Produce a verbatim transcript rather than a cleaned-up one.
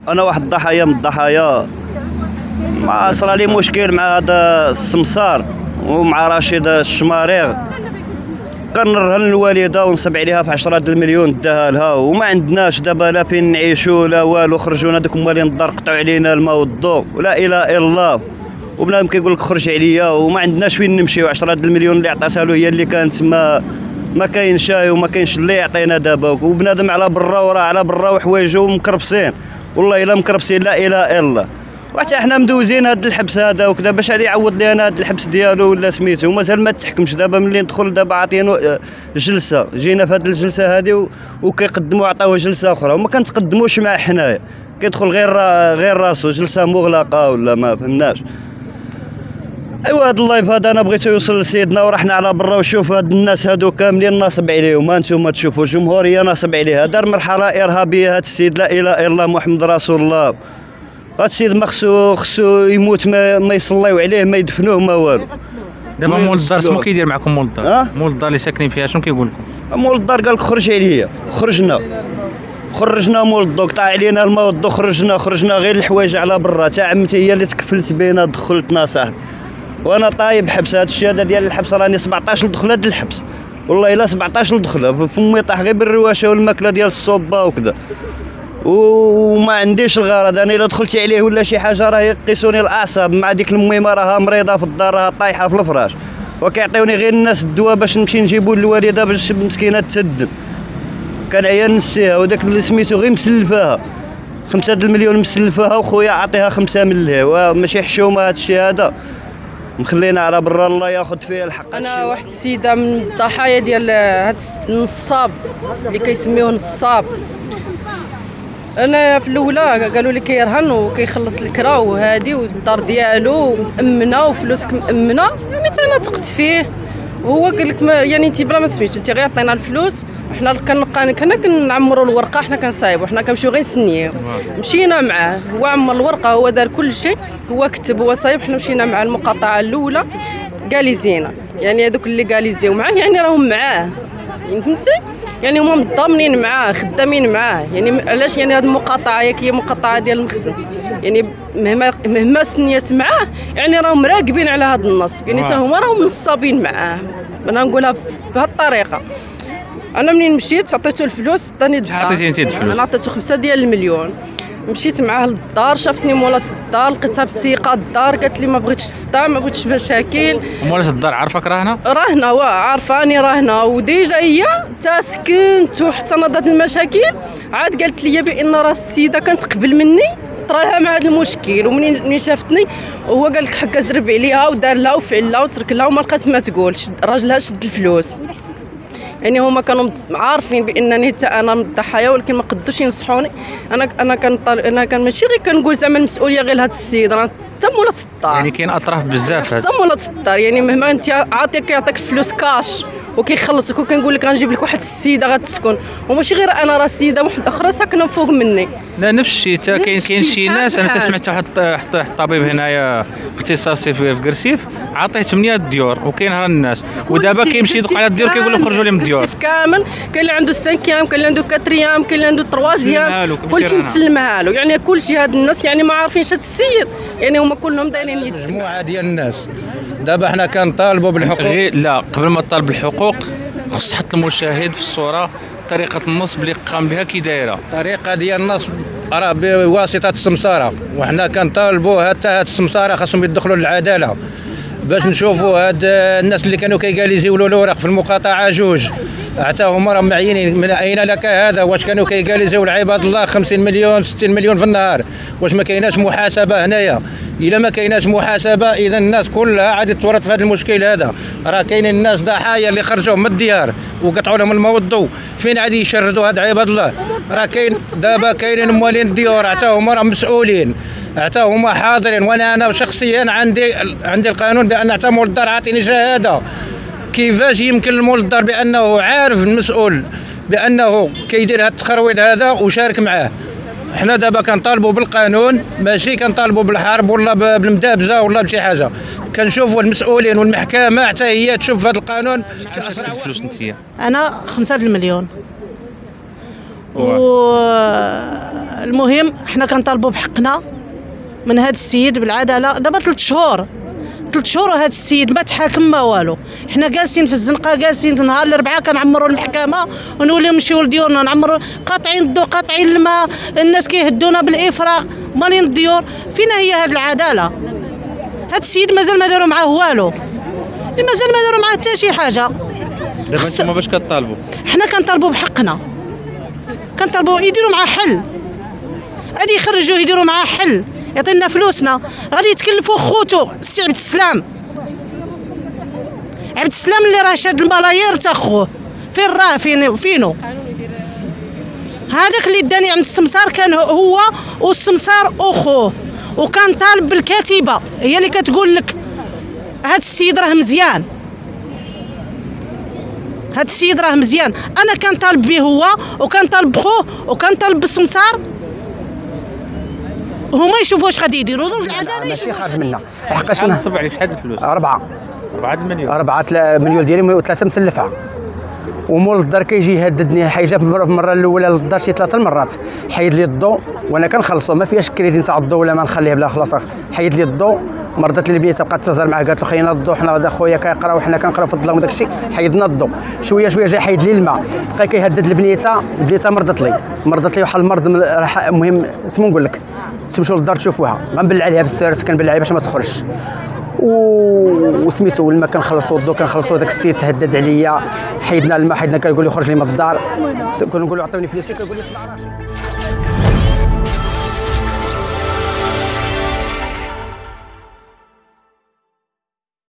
انا واحد الضحايا من الضحايا، مع صرا لي مشكل مع هذا السمسار ومع رشيد الشماريغ. كنرهن الوالده ونصب عليها في عشرة د المليون داها لها، وما عندناش دابا لا فين نعيشوا لا والو. خرجونا دوك مالين الدار قطعوا علينا الماء والضوء ولا اله الا الله، وبنادم كيقول لك خرج عليا وما عندناش فين نمشيو. عشرة د المليون اللي عطاتها له هي اللي كانت ما ما كاينش شاي وما كاينش اللي يعطينا دابا، وبنادم على برا وراه على برا وحوايجو مكربسين والله الا مكربسين لا اله الا الله. وحتى حنا مدوزين هذا الحبس هذا وكذا باش غادي يعوض لينا هذا الحبس ديالو ولا سميتو، ومازال ما تحكمش. دابا ملي ندخل دابا عاطينو جلسه، جينا في هذه الجلسه هذه وكيقدموا عطاوه جلسه اخرى وما كنتقدموش معاه حنايا، كيدخل غير غير راسو جلسه مغلقه ولا ما فهمناش. ايوا هذا اللايف هذا انا بغيتو يوصل لسيدنا ورحنا على برا وشوف هاد الناس هادو كاملين ناصب عليهم. هانتوما تشوفوا الجمهوريه ناصب عليها، دار مرحله ارهابيه هاد السيد لا اله الا الله محمد رسول الله. هاد السيد ما خصو خصو يموت ما, ما يصليو عليه ما يدفنوه ما والو. دابا مول الدار شنو كيدير معكم مول الدار؟ مول الدار اللي ساكنين فيها شنو كيقول لكم؟ مول الدار قال لك خرج عليا، خرجنا خرجنا مول الضو قطع علينا الماء والضو، خرجنا خرجنا غير الحوايج على برا. تا عمتي هي اللي تكفلت بينا دخلتنا صاحبي، وانا طايب حبس. هاد الشهاده ديال الحبس راني سبعطاش دخله د الحبس والله الا سبعطاش دخله، فمي طاح غير بالرواشه والماكله ديال الصوبه وكذا، وما عنديش الغرض. انا الا دخلت عليه ولا شي حاجه راه يقيسوني الاعصاب، مع ديك الميمه راها مريضه في الدار راها طايحه في الفراش، وكيعطيوني غير الناس الدواء باش نمشي نجيبو للوالده باش مسكينه تسدم. كنعيا نسيها وداك اللي سميتو غير مسلفاها خمسة د المليون مسلفاها، وخويا عطيها خمسة من لهيه. ماشي حشومه هاد الشيء هذا، مخلينا على برا الله ياخذ فيه الحق. انا واحد السيده من الضحايا ديال هاد النصاب اللي كيسميوه نصاب. انا في الاولى قالوا لي كيرهن وكيخلص الكرا وهادي والدار ديالو مأمنه وفلوسك مأمنه، يعني انا تقت فيه. وهو قال لك يعني انت بلا ما سميتو انت غير عطينا الفلوس، حنا كنا كنا كنعمروا الورقه، حنا كنصايبوا، حنا كنمشيو غير نسنيو. مشينا معاه، هو عمر الورقه، هو دار كل شيء، هو كتب، هو صايب. حنا مشينا مع المقاطعه الاولى قاليزينا، يعني هذوك اللي قاليزيو معاه يعني راهم معاه، يعني فهمتي، يعني هما مضامنين معاه خدامين معاه. يعني علاش؟ يعني هذه المقاطعه ياك هي مقاطعه ديال المخزن، يعني مهما مهما سنيت معاه يعني راهم راقبين على هذا النصب، يعني حتى هما راهم نصابين معاه. انا نقولها بهذه الطريقه. انا منين مشيت عطيته الفلوس عطاني الدار. عطيتي انت الفلوس؟ انا عطيته خمسة ديال المليون. مشيت معاه للدار، شافتني مولات الدار، لقيتها بسيقه الدار، قالت لي ما بغيتش الصداع ما بغيتش مشاكل. مولات الدار عارفك راهنه؟ راهنه واه عارفاني راهنه، وديجا هي تا سكنت وحتى نضت المشاكل عاد قالت لي بان راه السيده كانت قبل مني طرا لها مع هذا المشكل، ومنين شافتني هو قال لك حكا زرب عليها ودار لها وفعل لها وترك لها وما لقات ما تقول. راجلها شد الفلوس. يعني هما كانوا عارفين بانني حتى انا من الضحايا، ولكن ما قدوش ينصحوني. انا انا كان انا كان ماشي غير كنقول زعما المسؤوليه غير لهاد السيد، راه حتى مولات الدار، يعني كاين اطراف بزاف حتى مولات الدار. يعني مهما انت عاطيك كيعطيك الفلوس كاش وكيخلصك، وكنقول لك غنجيب لك واحد السيده غتسكن، وماشي غير انا، راه سيده واحده اخرى ساكنه فوق مني. لا نفس الشيء، حتى كاين كاين شي ناس. انا سمعت واحد الطبيب هنايا اختصاصي في كرسيف عاطيه ثمانية ديور، وكاين ها الناس ودابا كيمشي يدق على الديور كيقول لهم خرجوا لي من الديور كامل. كاين اللي عنده سانكيام، كاين اللي عنده كاتريام، كاين اللي عنده تروازيام، كلشي مسلمها له. يعني كلشي هاد الناس يعني ما عارفينش هاد السيد، يعني هما كلهم دايرين يد. مجموعه ديال الناس. دابا حنا كنطالبوا بالحقوق. غير لا قبل ما تطالب بالحقوق خص تحط المشاهد في الصوره طريقه النصب اللي قام بها كي دايره. الطريقه ديال النصب راه بواسطه السمساره، وحنا كنطالبوا حتى هاد السمساره خاصهم يدخلوا للعداله باش نشوفوا هاد الناس اللي كانوا كيقاليزيو له الاوراق في المقاطعه جوج حتى هما راهم معينين. من اين لك هذا؟ واش كانوا كيقاليزيو العباد الله خمسين مليون ستين مليون في النهار؟ واش ما كايناش محاسبه هنايا؟ الا ما كايناش محاسبه اذا الناس كلها عاد تورط في هذا المشكل هذا. راه كاينين الناس ضحايا اللي خرجوا من الديار وقطعوا لهم الماء والضوء، فين عاد يشردوا هاد عباد الله؟ راه كاين دابا كاينين موالين الديور حتى هما راهم مسؤولين، حتى هما حاضرين. وانا انا شخصيا عندي عندي القانون بان حتى مول الدار عاطيني شهاده. كيفاش يمكن المول الدار بانه عارف المسؤول بانه كيدير هذا التخرويض هذا وشارك معاه؟ حنا دابا كنطالبوا بالقانون، ماشي كنطالبوا بالحرب ولا بالمدابزه ولا بشي حاجه. كنشوفوا المسؤولين والمحكمه حتى هي تشوف هذا القانون في اسرع الفلوس. انت انا خمسة المليون، والمهم حنا كنطالبوا بحقنا من هذا السيد بالعداله. دابا ثلاث شهور ثلاث شهور وهذا السيد ما تحاكم ما والو. حنا جالسين في الزنقه، جالسين نهار الاربعاء كنعمروا المحكمه ونوليو نمشيو لديورنا نعمروا، قاطعين الضوء قاطعين الماء، الناس كيهدونا بالافراغ مالين الديور. فينا هي هذه العداله؟ هذا السيد مازال ما داروا معاه والو، مازال ما داروا معاه حتى شي حاجه. دابا نتوما باش كطالبوا؟ حنا كنطالبوا بحقنا، كنطالبوا يديروا معاه حل، غادي يخرجوه يديروا معاه حل، يعطينا فلوسنا. غادي يتكلفوا خوتو السي عبد السلام، عبد السلام اللي راه شاد الملايير تا خوه فين راه فين فينو؟ هذاك اللي داني عند السمسار كان هو والسمسار اخوه، وكان طالب بالكاتبه هي اللي كتقول لك هذا السيد راه مزيان، هذا السيد راه مزيان. انا كنطالب به هو وكنطالب بخوه وكنطالب بالسمسار، هما يشوفوا واش غادي يديروا. دور العداله ماشي خارج منا حقاش شحال نصب عليك؟ شحال الفلوس؟ أربعة أربعة المليون. أربعة مليون ديالي وثلاثة مسلفة. ومول الدار كيجي يهددني، حيجا في المره الاولى للدار شي ثلاثه المرات، حيد لي الضوء وانا كنخلصو ما فيهاش كريدي نتاع الضوء ولا ما نخليه بلا خلاص. حيد لي الضوء، مرضت لي بنيته بقات تهضر معاه قالت له خينا الضوء، حنا غدا خويا كيقرا وحنا كنقراو في الظلام وداك الشيء. حيدنا الضوء شويه شويه، جا حيد لي الماء، بقى كيهدد البنيته. البنيته مرضت لي مرضت لي واحد المرض. المهم اسمو نقول لك تمشوا للدار تشوفوها، غنبلع عليها بالسيرت، كنبلع عليها باش ما تخرجش. وسميتو الماء كنخلصوا الضوء كنخلصوا. داك السيد تهدد عليا، حيدنا الماء حيدنا، كنقول له خرج لي من الدار، كنقول له عطيوني فلوسي، كنقول له تبع راسي.